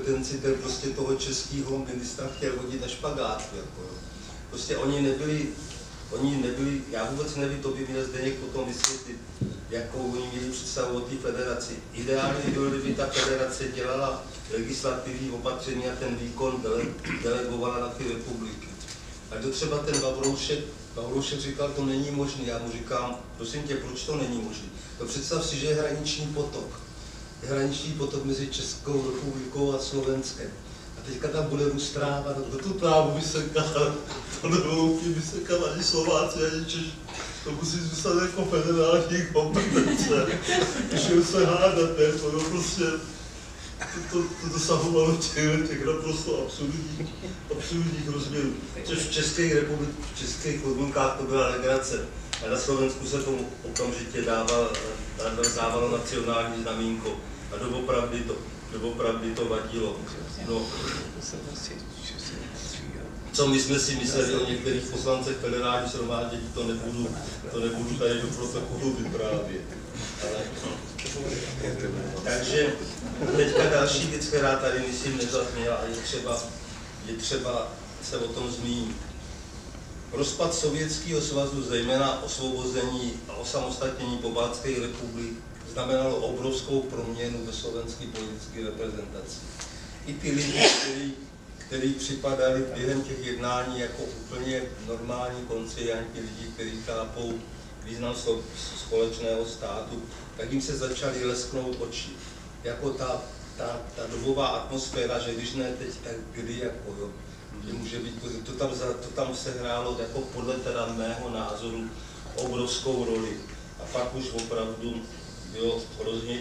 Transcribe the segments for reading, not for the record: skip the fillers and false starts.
kompetenci, ten prostě toho českého ministra chtěl hodit na špagátku. Jako. Prostě oni nebyli, já vůbec nevím, to by měl Zdeněk potom vysvětlit, jakou oni měli představu o té federaci. Ideálně bylo, kdyby ta federace dělala legislativní opatření a ten výkon delegovala na ty republiky. A to třeba ten Vavroušek říkal, to není možné. Já mu říkám, prosím tě, proč to není možné? To představ si, že je hraniční potok. Je hraniční potok mezi Českou republikou a Slovenskem. A teďka tam bude růst tráva, do tu trávu vysekala, to nelouky vysekala ani Slováci, ani Češi. To musí zůstat jako federální kompetence. Šel se hádat, ne? To prostě to dosahovalo těch naprosto absurdních rozměrů. Což v českých podmínkách to byla legrace. A na Slovensku se tomu okamžitě dávalo nacionální znamínko. A doopravdy to vadilo. No. Co my jsme si mysleli o některých poslancech federální shromáždění, to nebudu tady do protokolu vyprávět. Takže teďka další věc, která tady myslím nezazněla a je třeba se o tom zmínit. Rozpad Sovětského svazu, zejména osvobození a osamostatnění Pobaltské republiky, znamenalo obrovskou proměnu ve slovenské politické reprezentaci. I ty lidi, kteří připadali během těch jednání jako úplně normální koncianti, lidi, kteří chápou význam společného státu, tak jim se začaly lesknout oči. Jako ta dobová atmosféra, že když ne teď, tak kdy, jako jo. Že může být, to tam se hrálo jako podle teda mého názoru obrovskou roli. A pak už opravdu bylo hrozně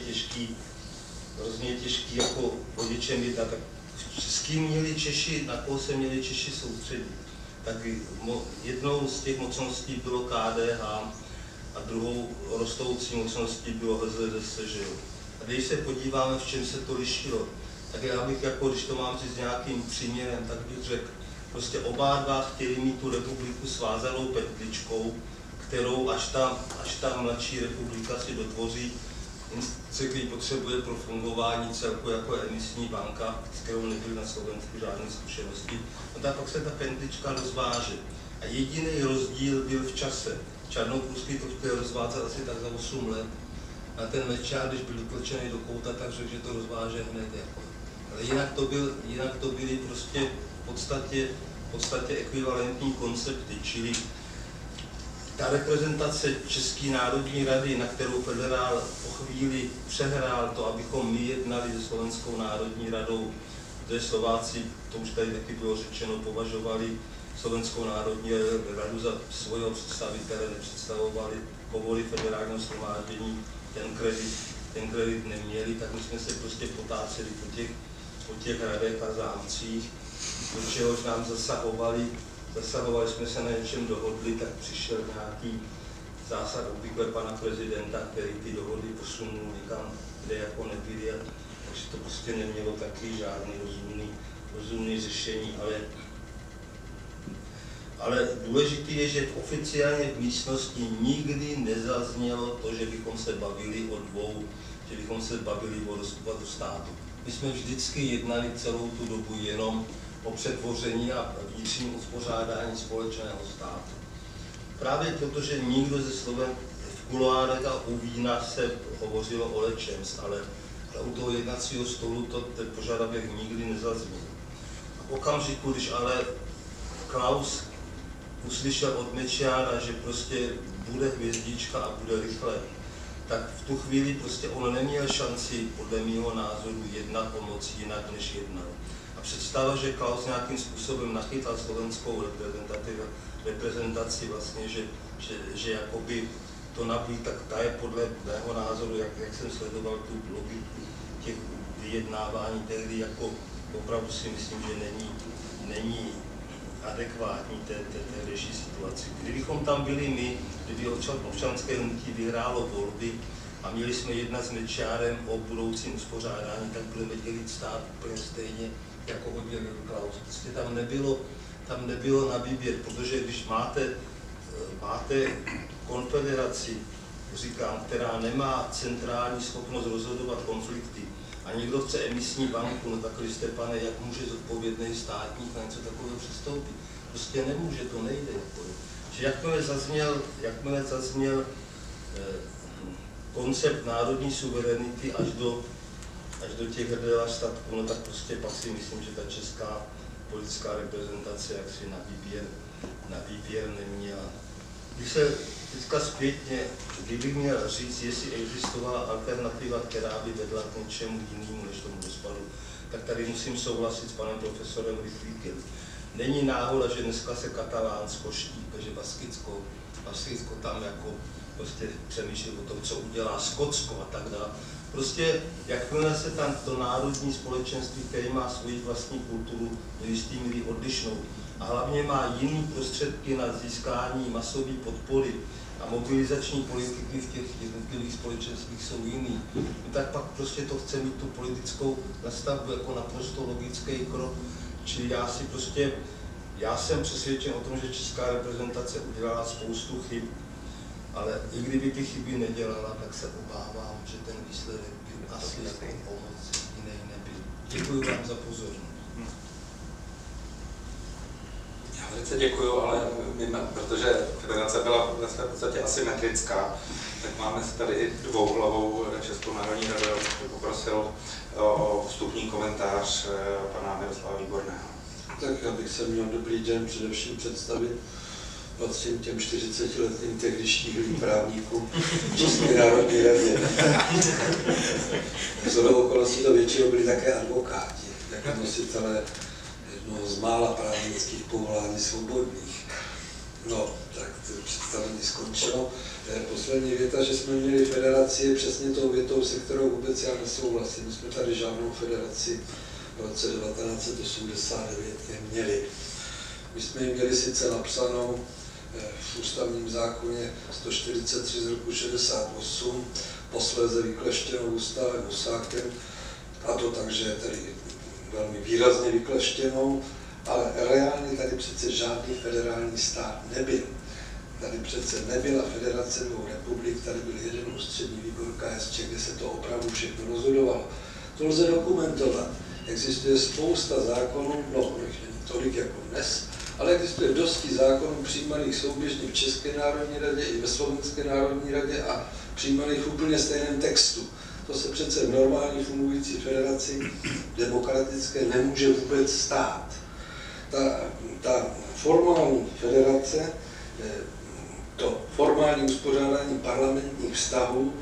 těžký jako o něčem jednat. Tak s kým měli Češi, na koho se měli Češi soustředit. Tak jednou z těch mocností bylo KDH a druhou rostoucí mocností bylo HZDS, že jo. A když se podíváme, v čem se to lišilo, tak já bych, jako, když to mám říct s nějakým příměrem, tak bych řekl, prostě oba dva chtěli mít tu republiku svázanou petličkou, kterou až ta mladší republika si dotvoří, který potřebuje pro fungování celku jako emisní banka, s kterou nebyly na Slovensku žádné zkušenosti. No tak pak se ta petlička rozváže. A jediný rozdíl byl v čase. Čarnopolský to chtěl rozvázat asi tak za 8 let. A ten Mečiar, když byl utlačený do kouta, tak řekl, že to rozváže hned. Jako. Ale jinak to byly prostě v podstatě ekvivalentní koncepty, čili ta reprezentace České národní rady, na kterou federál po chvíli přehrál to, abychom my jednali se Slovenskou národní radou, kde Slováci, to už tady taky bylo řečeno, považovali Slovenskou národní radu za svého představitele, nepředstavovali povoli federálního shromáždění, ten kredit neměli, tak my jsme se prostě potáceli po těch radech a zámcích, do čehož nám zasahovali jsme se na něčem dohodli, tak přišel nějaký zásah obvykle pana prezidenta, který ty dohody posunul někam, kde jako nebyly, takže to prostě nemělo taky žádný rozumný řešení, ale důležité je, že oficiálně v místnosti nikdy nezaznělo to, že bychom se bavili o rozpadu státu. My jsme vždycky jednali celou tu dobu jenom o přetvoření a vnitřním uspořádání společného státu. Právě protože nikdo ze Sloven v kuloárech a u vína se hovořilo o lecčems, ale u toho jednacího stolu ten požadavek nikdy nezazněl. A v okamžiku, když ale Klaus uslyšel od Mečiara, že prostě bude hvězdička a bude rychle, tak v tu chvíli prostě on neměl šanci, podle mého názoru, jednat o moc jinak, než jednal. Představa, že Klaus nějakým způsobem nachytal slovenskou reprezentaci vlastně, že jakoby to nabíjí, tak ta je podle mého názoru, jak jsem sledoval tu logiku těch vyjednávání tehdy, jako opravdu si myslím, že není adekvátní té tehdejší situaci. Kdybychom tam byli my, kdyby občanské hnutí vyhrálo volby a měli jsme jednat s Mečiarem o budoucím uspořádání, tak budeme dělit stát úplně stejně, jako hodil Klaus. Prostě tam nebylo na výběr, protože když máte konfederaci, říkám, která nemá centrální schopnost rozhodovat konflikty A někdo chce emisní banku, no tak jste, pane, jak může zodpovědný státník na něco takového přistoupit? Prostě nemůže, to nejde. Že jakmile zazněl koncept národní suverenity až do těch hrdela statků, no tak prostě pak si myslím, že ta česká politická reprezentace jaksi na výběr neměla. Když se teďka zpětně, kdybych měl říct, jestli existovala alternativa, která by vedla k něčemu jinému než tomu rozpadu, tak tady musím souhlasit s panem profesorem Rychlíkem. Není náhoda, že dneska se Katalánsko štípe, že Baskicko tam jako prostě přemýšlí o tom, co udělá Skotsko a tak dále. Prostě jakmile se tam to národní společenství, který má svoji vlastní kulturu, do jistý míry odlišnou a hlavně má jiné prostředky na získání masové podpory a mobilizační politiky v těch jednotlivých společenstvích jsou jiný, tak pak prostě to chce mít tu politickou nastavbu jako naprosto logický krok. Čili já jsem přesvědčen o tom, že česká reprezentace udělala spoustu chyb, ale i kdyby ty chyby nedělala, tak se obávám, že ten výsledek by asi o moc jiný nebyl. Děkuji vám za pozornost. Já velice děkuji, ale protože federace byla ve své podstatě asymetrická, tak máme tady dvouhlavou Českou národní radu. Já bych poprosil o vstupní komentář pana Miroslava Výborného. Tak já bych se měl dobrý den především představit. Patřím těm 40letým tehdejším právníkům v České národní radě. Shodou okolností to většinou byli také advokáti, jako nositelé jednoho z mála právnických povolání svobodných. No, tak to představení skončilo. Poslední věta, že jsme měli federaci, je přesně tou větou, se kterou vůbec já nesouhlasím. My jsme tady žádnou federaci v roce 1989 neměli. My jsme ji měli sice napsanou v ústavním zákoně 143 z roku 68, posléze vykleštěnou ústavem Husákem, a to takže tady velmi výrazně vykleštěnou, ale reálně tady přece žádný federální stát nebyl. Tady přece nebyla federace dvou republik, tady byl jeden ústřední výbor KSČ, kde se to opravdu všechno rozhodovalo. To lze dokumentovat. Existuje spousta zákonů, no není tolik jako dnes, ale existuje dosti zákonů přijímaných souběžně v České národní radě i ve Slovenské národní radě a přijímaných v úplně stejném textu. To se přece v normální fungující federaci demokratické nemůže vůbec stát. Ta formální federace, to formální uspořádání parlamentních vztahů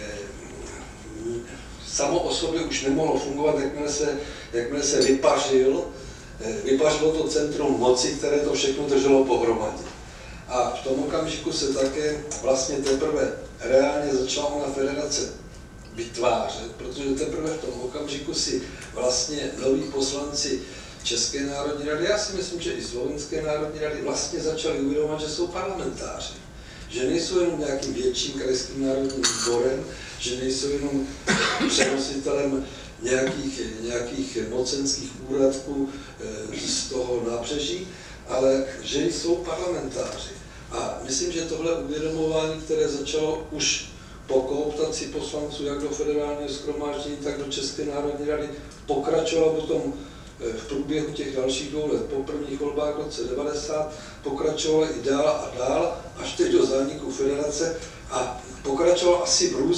samo o sobě už nemohlo fungovat, jakmile se vypařilo to centrum moci, které to všechno drželo pohromadě. A v tom okamžiku se také vlastně teprve reálně začala ona federace vytvářet, protože teprve v tom okamžiku si vlastně noví poslanci České národní rady, já si myslím, že i Slovenské národní rady vlastně začali uvědomovat, že jsou parlamentáři. Že nejsou jenom nějakým větším krajským národním výborem, že nejsou jenom přenositelem nějakých mocenských úradků z toho nábřeží, ale že jsou parlamentáři. A myslím, že tohle uvědomování, které začalo už po kooptaci poslanců jak do federálního shromáždění, tak do České národní rady, pokračovalo potom v průběhu těch dalších 2 let, po prvních volbách v roce 90, pokračovalo i dál a dál, až teď do zániku federace a pokračovalo asi v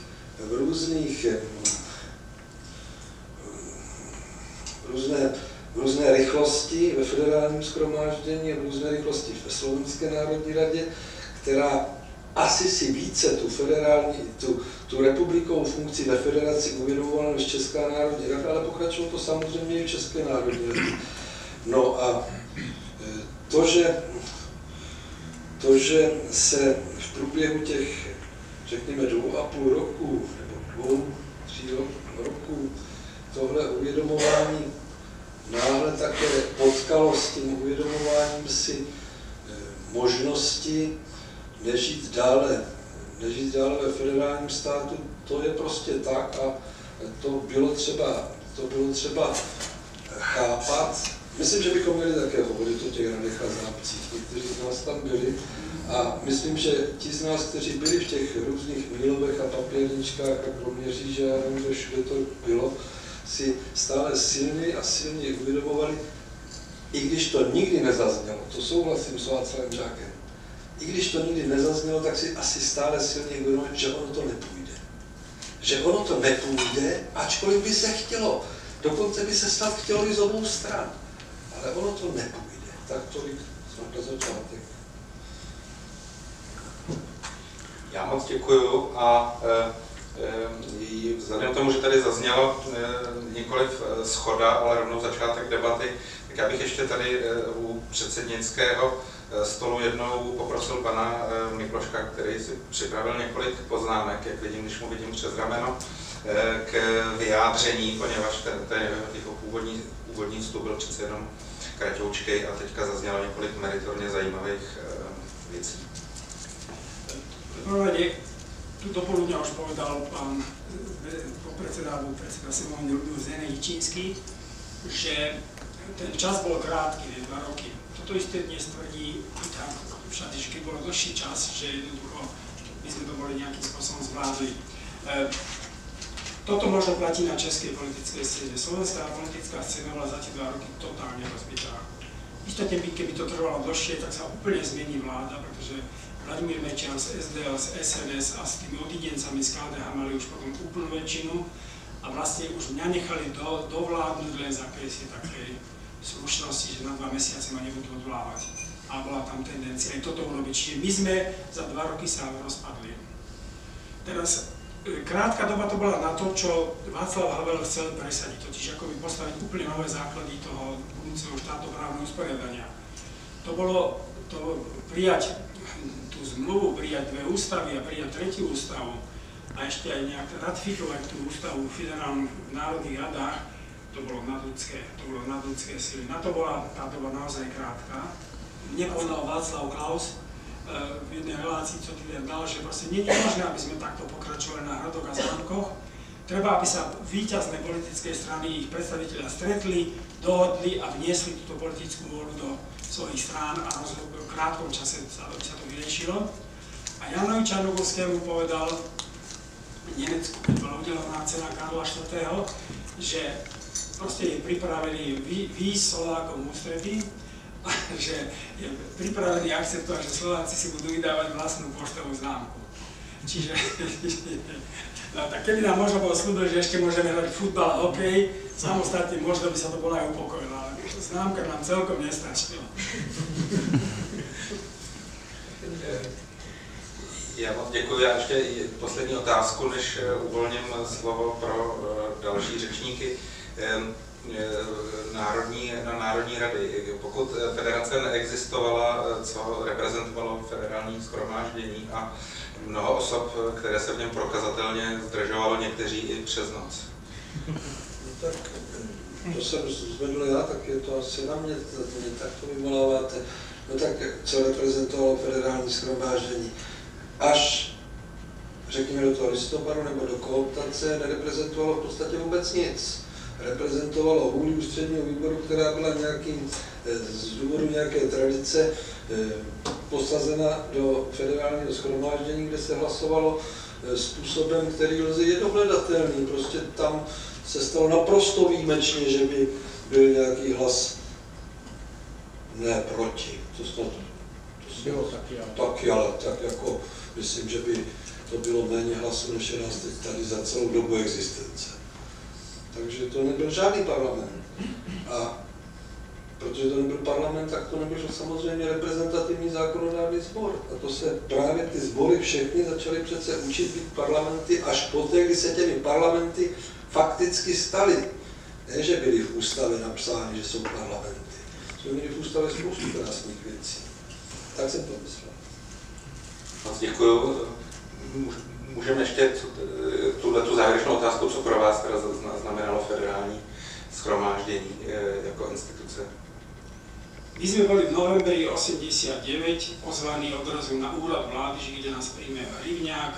různé rychlosti ve federálním shromáždění, v různé rychlosti ve Slovenské národní radě, která asi si více tu republikovou funkci ve federaci uvědomovala než Česká národní rada, ale pokračovalo to samozřejmě i v České národní radě. No a to, že se v průběhu těch, řekněme, 2,5 roku, nebo 2-3 roku tohle uvědomování náhle také potkalo s tím uvědomováním si možnosti nežít dále ve federálním státu, to je prostě tak a to bylo třeba chápat Myslím, že bychom měli také hovořit o těch radech a zámcích, kteří z nás tam byli. A myslím, že ti z nás, kteří byli v těch různých Mílovech a Papírničkách a Kroměříži a nevím, kde všude to bylo, si stále silněji a silněji uvědomovali, i když to nikdy nezaznělo, to souhlasím s Václavem Žákem, i když to nikdy nezaznělo, tak si asi stále silněji uvědomovali, že ono to nepůjde. Že ono to nepůjde, ačkoliv by se chtělo. Dokonce by se snad chtělo i z obou stran. Ale ono to nepůjde. Tak tolik na začátek. Já moc děkuju a vzhledem k tomu, že tady zaznělo nikoliv shoda, ale rovnou začátek debaty, tak já bych ještě tady u předsednického stolu jednou poprosil pana Mikloška, který si připravil několik poznámek, jak vidím, když mu vidím přes rameno, k vyjádření, poněvadž ten jeho původní vstup byl přece jenom kratoučkej a teďka zaznělo několik meritorně zajímavých věcí. Prvé, tu dopoludňa už povedal pán predseda sněmovny ľudu Zdeněk Jičínský, že ten čas bol krátky, 2 roky. Toto isté dnes tvrdí tam všade, že keď bolo dlhší čas, že jednoducho by sme to boli nejakým spôsobom zvládli. Toto možno platí na českej politickej scéne. Slovenská politická scéna bola za tie 2 roky totálne rozbitá. Istotne by, keby to trvalo dlhšie, tak sa úplne zmení vláda, pretože Vladimír Mečiar z SDL, z SNS a s tými odidencami z KDH mali už potom úplnú väčšinu a vlastne už mňa nechali dovládnuť len z akejsi takej slušnosti, že na 2 mesiace ma nebudú odvolávať. A bola tam tendencia aj toto urobiť. Čiže my sme za 2 roky sa rozpadli. Teraz krátka doba to bola na to, čo Václav Havel chcel presadiť, totiž ako by postaviť úplne nové základy toho budúceho štátoprávneho usporiadania. To bolo to prijať tú zmluvu, prijať 2 ústavy a prijať 3. ústavu a ešte aj nejak ratifikovať tú ústavu federálnu v národných radách, to bolo nadľudské sily. Na to bola tá doba naozaj krátka. Mne povedal Václav Klaus v jednej relácii, čo tu dal, že proste nie je možné, aby sme takto pokračovali na hradoch a zámkoch. Treba, aby sa víťazné politické strany, ich predstavitelia stretli, dohodli a vniesli túto politickú vôľu do svojich strán a v krátkom čase sa to vyriešilo. A Janovi Čarnogórskému povedal v Nemecku, keď bola udelená cena Karla IV., že proste je pripravený výjsť Slovákom ústretí, že je pripravený akceptovať, že Slováci si budú vydávať vlastnú poštovú známku. Čiže no, tak keby nám možno bolo slúbil, že ešte môžeme hrať futbal a hokej, samostatne možno by sa to bola aj upokojila, ale známka nám celkom nestačila. Já moc děkuji. Já ještě poslední otázku, než uvolním slovo pro další řečníky. Na Národní rady. Pokud federace neexistovala, co reprezentovalo federální shromáždění a mnoho osob, které se v něm prokazatelně zdržovalo, někteří i přes noc. No tak to jsem zvedl já, tak je to asi na mě, tak to vyvoláváte. No tak co reprezentovalo federální shromáždění? Až řekněme do toho listopadu nebo do kooptace nereprezentovalo v podstatě vůbec nic. Reprezentovalo vůli ústředního výboru, která byla z důvodu nějaké tradice posazena do federálního shromáždění, kde se hlasovalo způsobem, který je dohledatelný. Prostě tam se stalo naprosto výjimečně, že by byl nějaký hlas ne proti. To snad bylo taky, ale tak jako myslím, že by to bylo méně hlasů, než je nás teď tady za celou dobu existence. Takže to nebyl žádný parlament. A protože to nebyl parlament, tak to nebyl samozřejmě reprezentativní zákonodárný sbor. A to se právě ty sbory všechny začaly přece učit být parlamenty až poté, kdy se těmi parlamenty fakticky staly. Ne, že byly v ústavě napsány, že jsou parlamenty. Jsme měli v ústavě spoustu krásných věcí. Tak jsem to myslel. Moc děkuju. Můžeme ještě tu závěrečnou otázku, co pro vás teda znamenalo federální shromáždění jako instituce? My sme boli v novembri 89 pozvaní odrazu na úrad vlády, že kde nás príjme Rivňák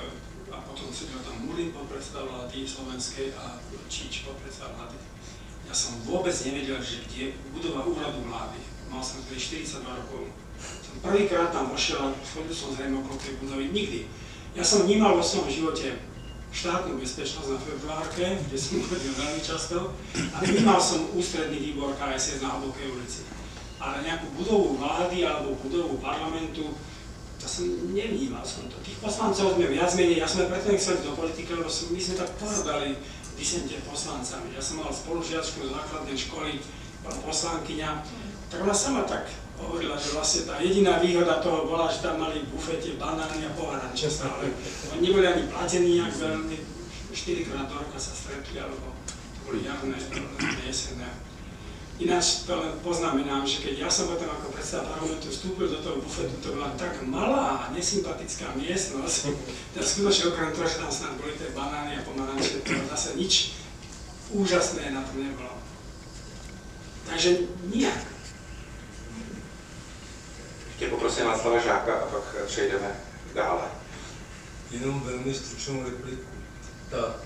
a potom sedel tam Murín, podpredseda vlády slovenskej a Číč, podpredseda vlády. Ja ja som vôbec nevedel, že kde je budova úradu vlády. Mal som tedy 42 rokov. Som prvýkrát tam vošiel a chodil som zrejme okolo tej budovy. Nikdy. Ja som vnímal vo svojom živote štátnu bezpečnosť na Februárke, kde som chodil veľmi často, a vnímal som ústredný výbor KSS na Hlbokej ulici. Ale nejakú budovu vlády alebo budovu parlamentu, to som nevnímal som to. Tých poslancov sme viac menej, ja som preto nechcel do politiky, lebo my sme tak porodali disente poslancami. Ja som mal spolužiačku z základnej školy, bola poslankyňa, tak ona sama tak hovorila, že vlastne tá jediná výhoda toho bola, že tam mali v bufete banány a pohárače stále. Oni neboli ani platení, ak veľmi 4-krát do roka sa stretli, alebo to boli jarné, jesenné. Ináč to len poznamenám, že keď ja som potom ako predseda parlamentu vstúpil do toho bufetu, to bola tak malá a nesympatická miestnosť, teda skutočne okrem toho, že tam snad boli tie banány a pomaranče, to zase nič úžasné na tom nebolo. Takže nijak. Ještě poprosím Václava Žáka a pak přejdeme dále. Jenom velmi stručnou repliku. Ta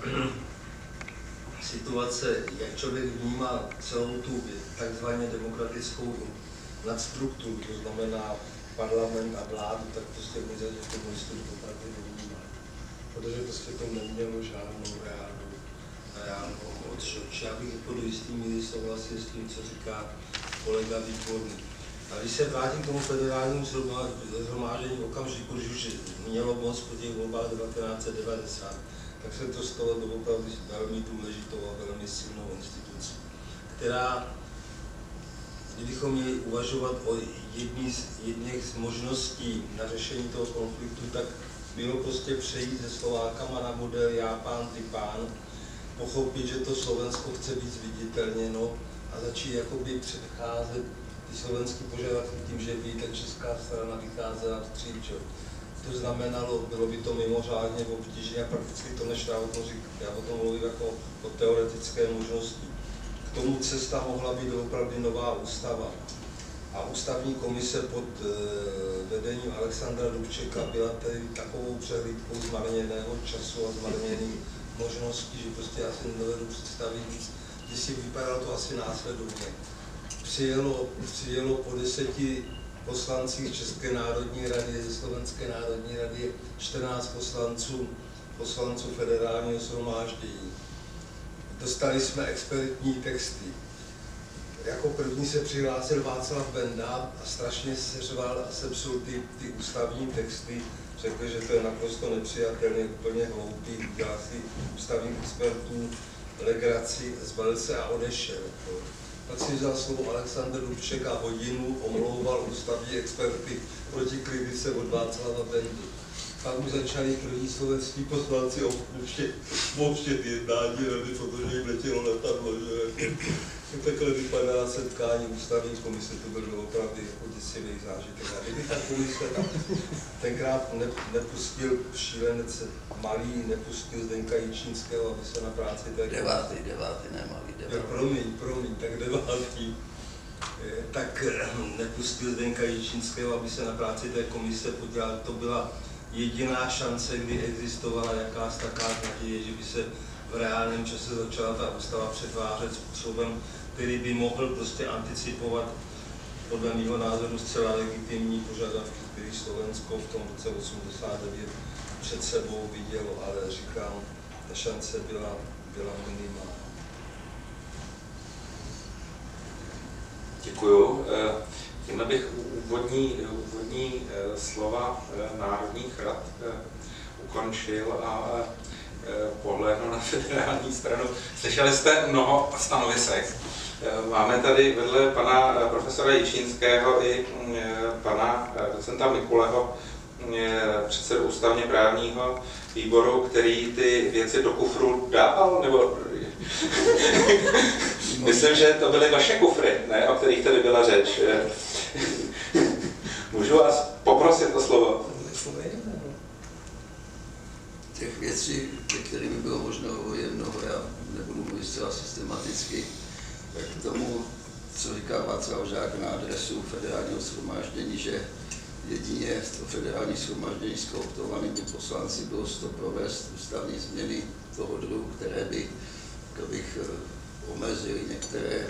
situace, jak člověk vnímá celou tu takzvaně demokratickou nadstrukturu, to znamená parlament a vládu, tak prostě my za komunistů to opravdu nevnímá. Protože prostě to nemělo žádnou reálnou odšoč. Já bych do jistý míry souhlasil s tím, co říká kolega Výborný. A když se vrátím k tomu federálnímu shromáždění v okamžiku, když už mělo moc po těch volbách 1990, tak se to stalo opravdu velmi důležitou a velmi silnou institucí, která, kdybychom měli uvažovat o jedných z možností na řešení toho konfliktu, tak bylo prostě přejít ze Slovákama na model já pán, ty pán, pochopit, že to Slovensko chce být zviditelněno a začít jakoby předcházet ty slovenské požadavky tím, že by ta česká strana vycházela vstříc. To znamenalo, bylo by to mimořádně obtížné a prakticky to nešlo, já o tom mluvím jako o teoretické možnosti. K tomu cesta mohla být opravdu nová ústava. A ústavní komise pod vedením Alexandra Dubčeka byla tedy takovou přehlídkou zmarněného času a zmarněných možností, že prostě asi nedovedu představit víc, že si vypadalo to asi následovně. Přijelo po 10 poslancích České národní rady, ze Slovenské národní rady 14 poslanců federálního shromáždění. Dostali jsme expertní texty. Jako první se přihlásil Václav Benda a strašně seřval a sepsul ty ústavní texty. Řekl, že to je naprosto nepřijatelné, úplně hloupý, udělal si ústavních expertů legraci, zbalil se a odešel. Pak si vzal slovo Alexandr Dubček a hodinu omlouval ústavní experty proti kritice od Václava Bendy. Pak už začali první slovenský poslanci opouštět jednání rady, protože jim letělo letadlo, že takhle vypadá setkání ústavní komise, to bylo opravdu jako děsivý zážitek. A kdyby ta komise tenkrát nepustil šílenec Malý, nepustil Zdenka Jičínského, aby se na práci té Devátý, ne Malý, devátý. Promiň, tak devátý. Tak nepustil Zdenka Jičínského, aby se na práci té komise podíval. To byla jediná šance, kdy existovala jakási taká naděje, že by se v reálném čase začala ta ústava přetvářet způsobem, který by mohl prostě anticipovat podle mého názoru zcela legitimní požadavky, který Slovensko v tom roce 89 před sebou vidělo, ale říkám, ta šance byla minimální. Děkuju. Tímhle bych úvodní slova národních rad ukončil a pohlédnu na federální stranu. Slyšeli jste mnoho stanovisek. Máme tady vedle pana profesora Jičínského i pana docenta Mikuleho, předsedu ústavně právního výboru, který ty věci do kufru dával, nebo myslím, že to byly vaše kufry, ne, o kterých tady byla řeč. Můžu vás poprosit o slovo? Těch věcí, kterými bylo možno hovořit mnoho, já nebudu mluvit zcela systematicky, tak k tomu, co říká Václav Žák na adresu federálního shromáždění, že jedině to federální shromáždění s kooptovanými poslanci bylo to provést ústavní změny toho druhu, které by omezili některé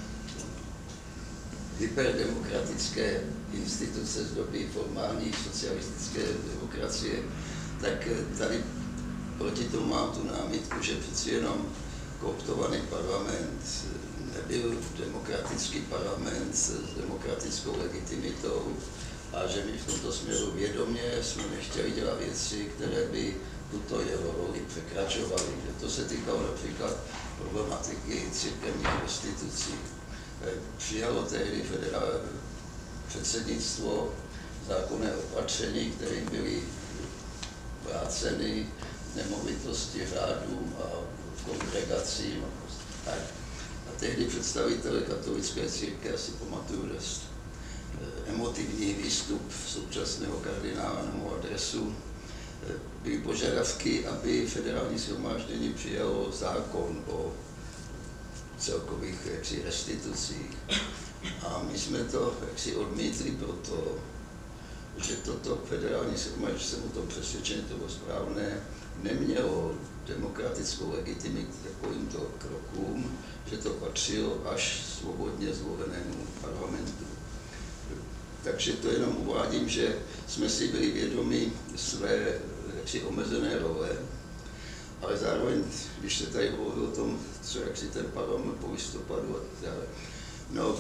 hyperdemokratické instituce z doby formální socialistické demokracie, tak tady proti tomu mám tu námitku, že přeci jenom kooptovaný parlament nebyl demokratický parlament s demokratickou legitimitou a že my v tomto směru vědomě jsme nechtěli dělat věci, které by tuto jeho roli překračovaly. To se týkalo například problematiky církevních restitucí. Přijalo tehdy předsednictvo zákonné opatření, kterým byly vráceny nemovitosti řádům a kongregacím. A tehdy představitelé katolické církve, asi pamatuju dost emotivní výstup současného kardinála na mou adresu, byly požadavky, aby federální shromáždění přijalo zákon o celkových restitucích. A my jsme to odmítli proto, že toto federální shromáždění, jsem o tom přesvědčen, to bylo správné, nemělo demokratickou legitimitu takovýmto krokům, že to patřilo až svobodně zvolenému parlamentu. Takže to jenom uvádím, že jsme si byli vědomi své omezené role, ale zároveň, když se tady hovoří o tom, co jak si ten parlament po listopadu a tak dále, no,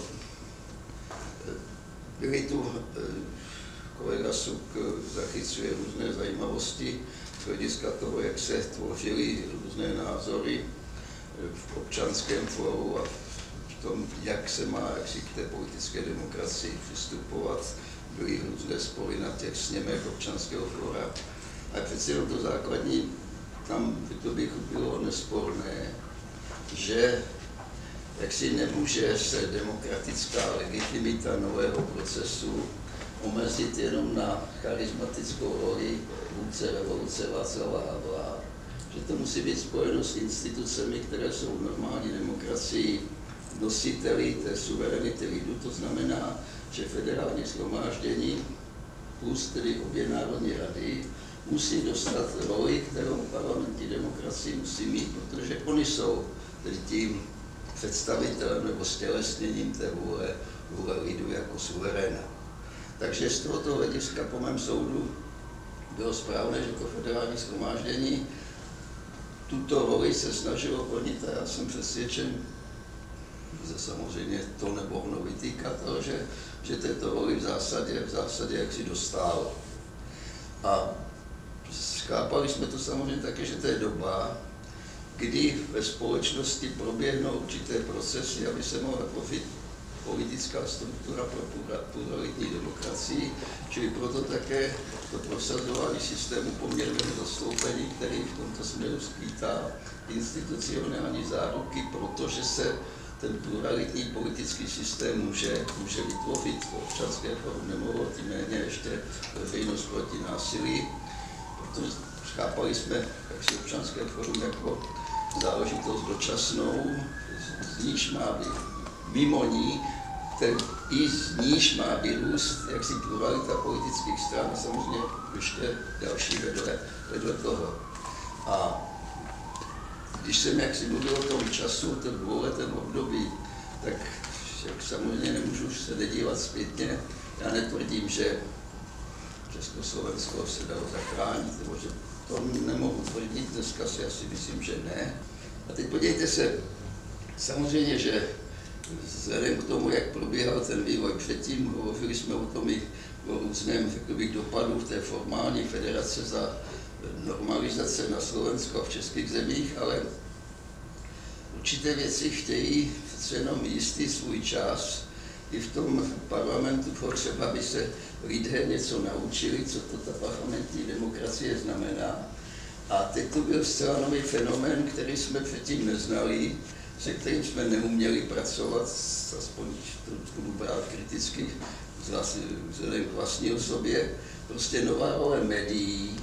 byli tu, kolega Suk zachycuje různé zajímavosti z hlediska toho, jak se tvořily různé názory v občanském fóru a v tom, jak se má k té politické demokracii přistupovat. Byly různé spory na těch sněmech občanského fóra. A přeci jenom to základní, tam to by bylo nesporné, že jaksi nemůže se demokratická legitimita nového procesu omezit jenom na charismatickou roli vůdce revoluce Václava Havla, že to musí být spojeno s institucemi, které jsou v normální demokracii nositeli té suverenity lidu, to znamená, že federální shromáždění plus tedy obě národní rady musí dostat roli, kterou parlamentní demokracii musí mít, protože oni jsou tedy tím představitelem nebo stělesněním té vůle lidu jako suveréna. Takže z tohoto hlediska po mém soudu bylo správné, že to federální shromáždění tuto roli se snažilo plnit a já jsem přesvědčen, že samozřejmě to nemohlo vytýkat, ale že této roli v zásadě jak si dostálo. A chápali jsme to samozřejmě také, že to je doba, kdy ve společnosti proběhnou určité procesy, aby se mohla tvořit politická struktura pro pluralitní demokracii, čili proto také to prosazování systému poměrného zastoupení, který v tomto směru skýtá institucionální záruky, protože se ten pluralitní politický systém může vytvořit. Občanské fórum nemohlo, tím méně ještě veřejnost proti násilí, protože chápali jsme jaksi občanské fórum jako záležitost dočasnou, z níž má být mimo ní, i z níž má vyrůst jaksi pluralita politických stran a samozřejmě ještě další vedle toho. A když jsem jaksi mluvil o tom času, ten dvouletém období, tak samozřejmě nemůžu se nedívat zpětně. Já netvrdím, že Československo se dalo zachránit, nebo že to nemohu tvrdit, dneska si asi myslím, že ne. A teď podívejte se, samozřejmě, že vzhledem k tomu, jak probíhal ten vývoj předtím, hovořili jsme o tom i o různém dopadu v té formální federace za normalizace na Slovensko a v českých zemích, ale určité věci chtějí přece jenom jistý svůj čas. I v tom parlamentu třeba by se lidé něco naučili, co to ta parlamentní demokracie znamená. A teď to byl zcela nový fenomén, který jsme předtím neznali, se kterým jsme neuměli pracovat, aspoň to budu brát kriticky vzhledem k vlastní osobě, prostě nová role médií,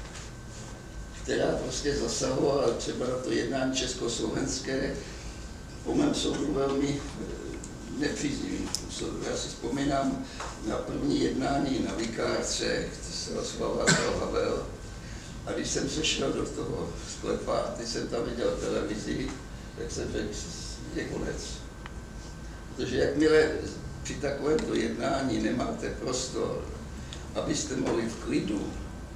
která prostě zasahovala třeba na to jednání československé, po mém soudu velmi nepříznivým způsobem. Já si vzpomínám na první jednání na Vikárce, kde se Václav Havel, a když jsem se šel do toho sklepa, teď jsem tam viděl televizi, tak jsem řekl, je konec. Protože jakmile při takovémto jednání nemáte prostor, abyste mohli v klidu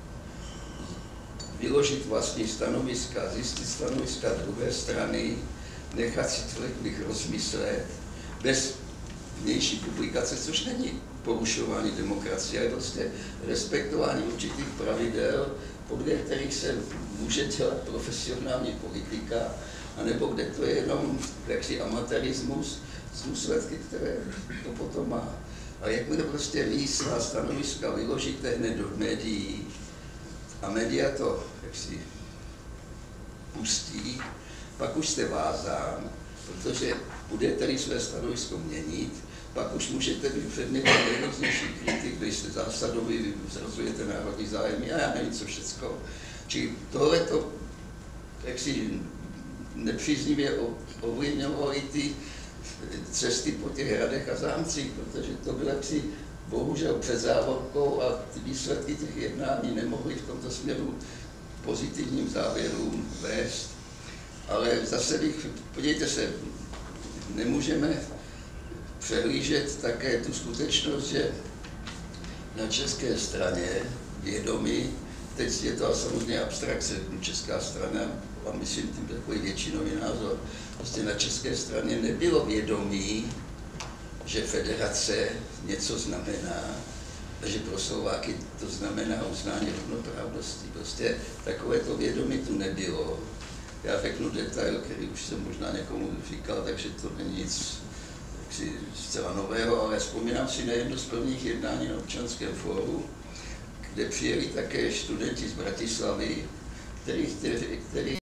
vyložit vlastní stanoviska, zjistit stanoviska druhé strany, nechat si člověk rozmyslet, bez vnější publikace, což není porušování demokracie, ale prostě respektování určitých pravidel, podle kterých se může dělat profesionální politika, anebo kde to je jenom jaksi amatérismus s důsledky, které to potom má. A jakmile prostě vy svá stanoviska vyložíte hned do médií a média to jaksi pustí, pak už jste vázán, protože budete-li své stanovisko měnit, pak už můžete být předmětem nejrůznější kritik, když jste zásadový, zrazujete národní zájmy a já nevím co všecko. Čili tohle to jaksi nepříznivě ovlivňovalo i ty cesty po těch hradech a zámcích, protože to bylo jaksi bohužel před závorkou a ty výsledky těch jednání nemohly v tomto směru pozitivním závěrům vést. Ale zase podívejte se, nemůžeme přehlížet také tu skutečnost, že na české straně vědomí, teď je to samozřejmě abstrakce, česká strana, a myslím tím takový většinový názor, prostě na české straně nebylo vědomí, že federace něco znamená, a že pro Slováky to znamená uznání rovnoprávnosti. Prostě takovéto vědomí tu nebylo. Já řeknu detail, který už jsem možná někomu říkal, takže to není nic zcela nového, ale vzpomínám si na jedno z prvních jednání na Občanském fóru, kde přijeli také studenti z Bratislavy, který